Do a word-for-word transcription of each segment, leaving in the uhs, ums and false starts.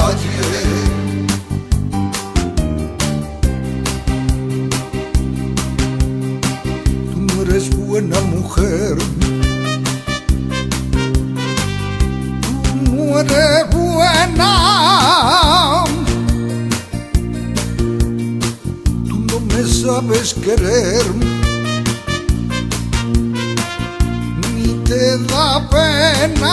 calle. Tú no eres buena mujer, tú no eres buena, tú no me sabes querer, te da pena.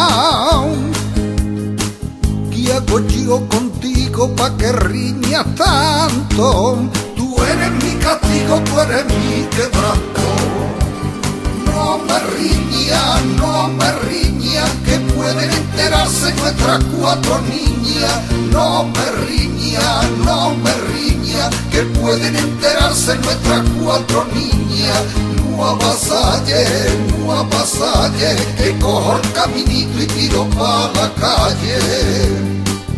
¿Qué hago yo contigo pa' que riñas tanto? Tú eres mi castigo, tú eres mi quebranto. No me riñas, no me riñas, que pueden enterarse nuestras cuatro niñas. No me riñas, no me riñas, que pueden enterarse nuestras cuatro niñas. No avasalles, no avasalles, que cojo el caminito y tiro pa' la calle.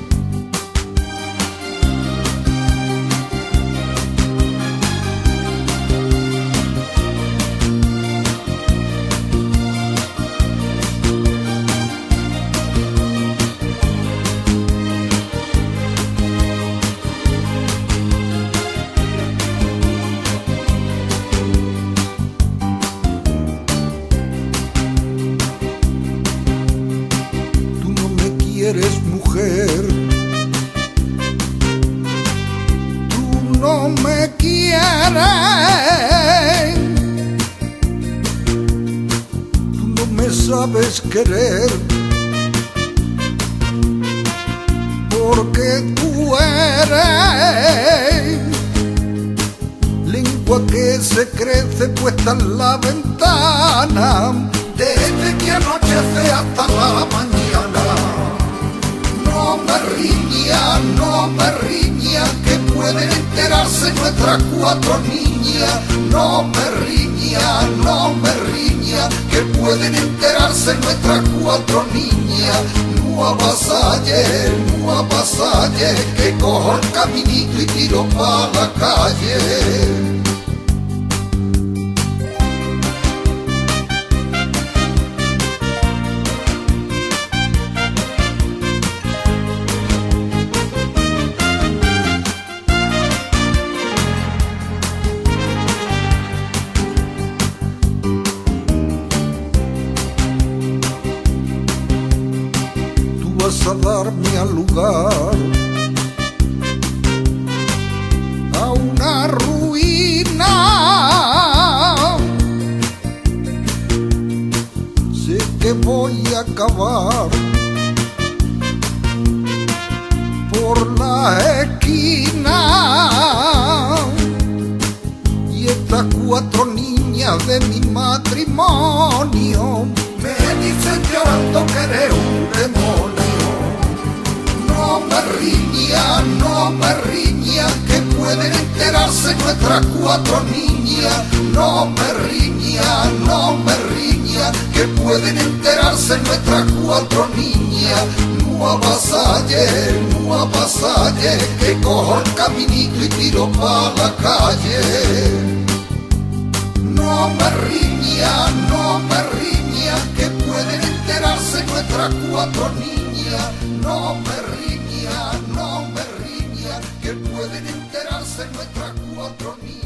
Eres mujer, tú no me quieres, tú no me sabes querer, porque tú eres lengua que se crece puesta en la ventana, desde que anochece hasta la mañana. No me riñas, no me riñas, que pueden enterarse nuestras cuatro niñas. No me riñas, no me riñas, que pueden enterarse nuestras cuatro niñas. No avasalles, no avasalles, que cojo el caminito y tiro pa' la calle. Vas a darme al lugar, a una ruina. Sé que voy a acabar por la esquina, y estas cuatro niñas de mi matrimonio me dicen llorando que eres un demonio. No me riñas, no me riñas, que pueden enterarse nuestras cuatro niñas. No me riñas, no me riñas, que pueden enterarse nuestras cuatro niñas. No avasalles, no avasalles, que cojo el caminito y tiro pa' la calle. No me riñas, no me riñas, que pueden enterarse nuestras cuatro niñas. No me riñas, no me riñas, que pueden enterarse nuestras cuatro niñas.